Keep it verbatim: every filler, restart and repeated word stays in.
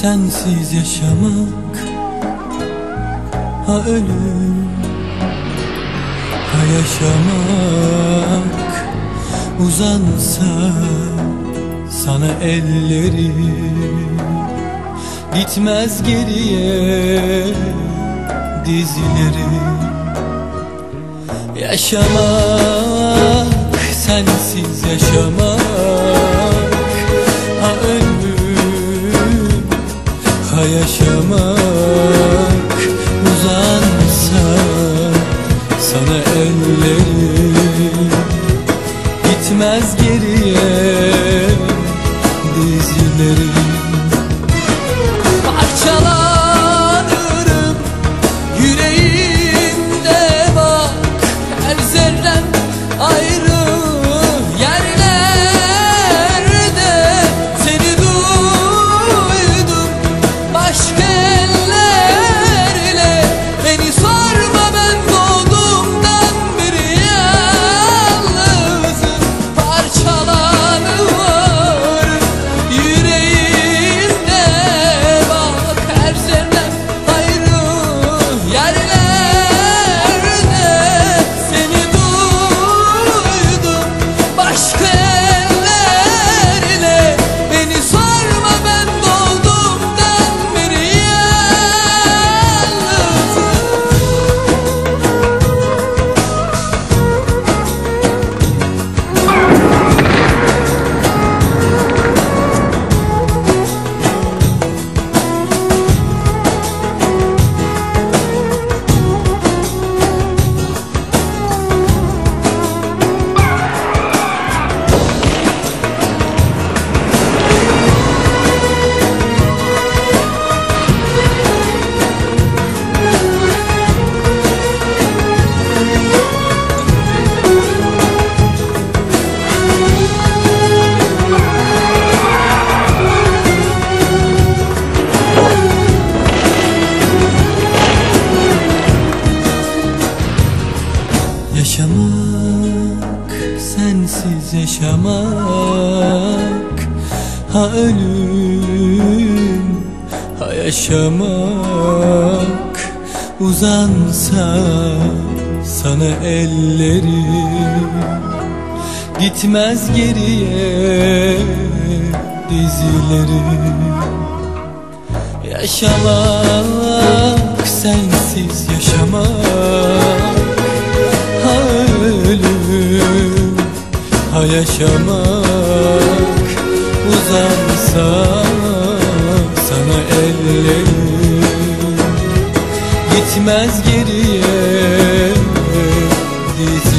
sensiz yaşamak, ha ölüm, ha yaşamak. Uzansa sana ellerim, gitmez geriye dizlerim. Yaşamak, sensiz yaşamak, ha ölüm, ha yaşamak. Uzansa sana ellerim, gitmez geriye dizlerim. Parçalanırım yüreğimde, bak her zerrem ayrı yerlerde. Seni duydum başka ellerle, beni sorma ben doğduğumdan beri yalnızım. Parçalanırım yüreğimde, bak her zerrem ayrı yerlerde. Seni duydum başka ellerle, beni sorma ben doğduğumdan beri yalnızım. Yaşamak, sensiz yaşamak, ha ölüm, ha yaşamak. Uzansa sana ellerim, gitmez geriye dizlerim. Yaşamak, sensiz yaşamak, ha ölüm, ha yaşamak. Uzansa sana ellerim, gitmez geriye diz